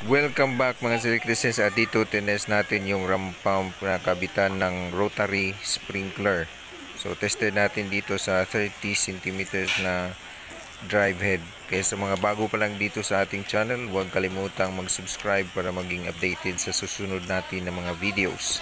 Welcome back mga Christians, at dito tines natin yung ram pump na kabitan ng Rotary sprinkler. So tested natin dito sa 30 cm na drive head. Kaya sa mga bago pa lang dito sa ating channel, huwag kalimutang mag-subscribe para maging updated sa susunod natin na mga videos.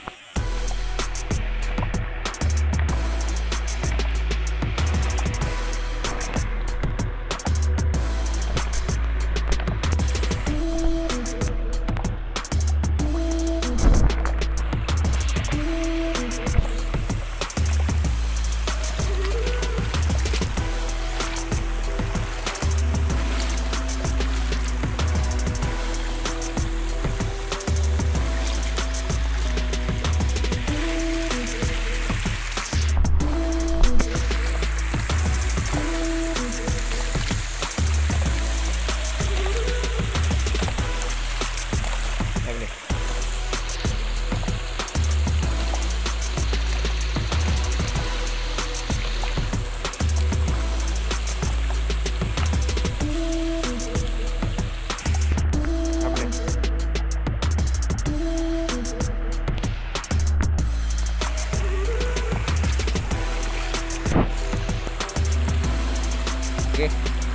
Okay.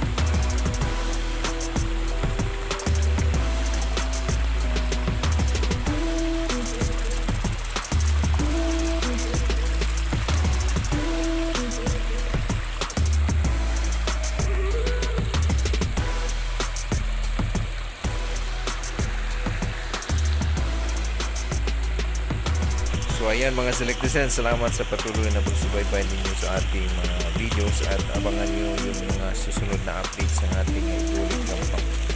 So ayan mga selectors, salamat sa patuloy na pagsubaybay ninyo sa ating mga videos, at abangan nyo yung mga susunod na updates ng ating hydraulic lamp pump.